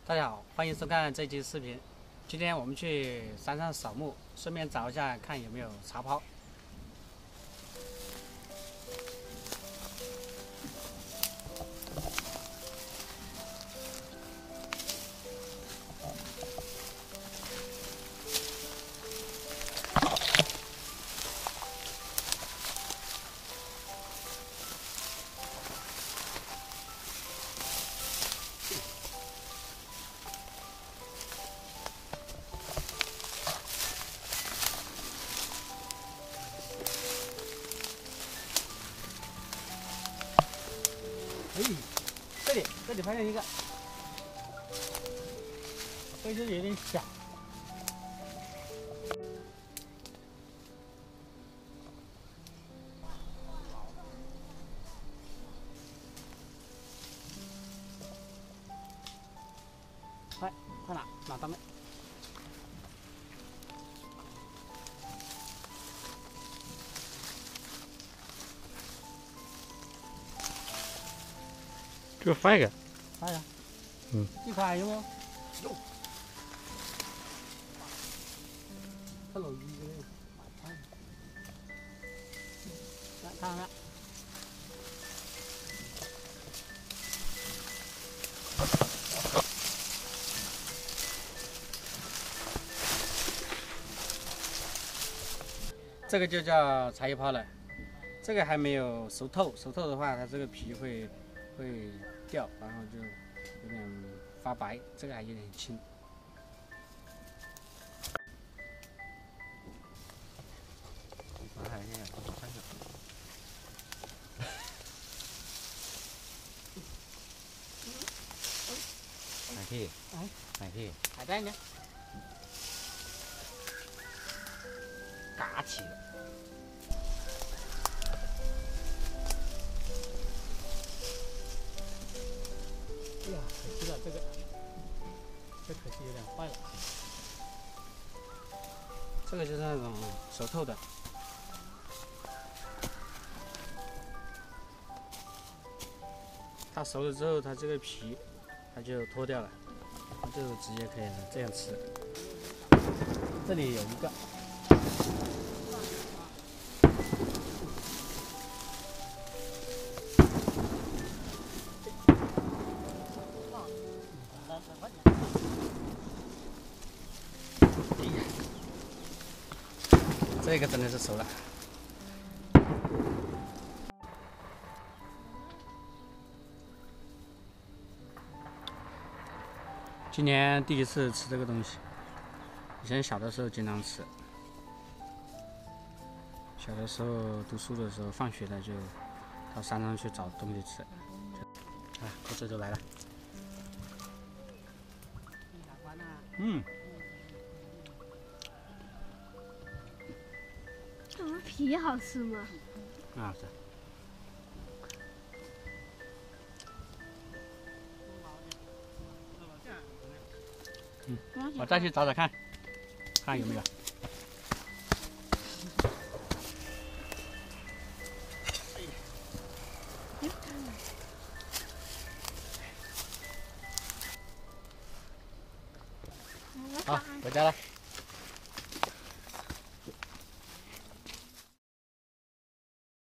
大家好，欢迎收看这期视频。今天我们去山上扫墓，顺便找一下看有没有茶泡。哎，这里发现一个，这就有点小。快拿到没？ 这翻一个， 翻呀，一块有没有？有。这老鱼来看看。这个就叫茶叶泡了，这个还没有熟透，熟透的话，它这个皮会掉，然后就有点发白，这个还有点青。 哪去？ 还在呢，嘎起了。哎呀，可惜了，这可惜有点坏了。这个就是那种熟透的，它熟了之后，它这个皮它就脱掉了，它就直接可以这样吃。这里有一个。这个真的是熟了。今年第一次吃这个东西，以前小的时候经常吃。小的时候读书的时候，放学了就到山上去找东西吃。啊，口水都来了。 皮好吃吗？ 啊，是。我再去找找看，看有没有。好，回家了。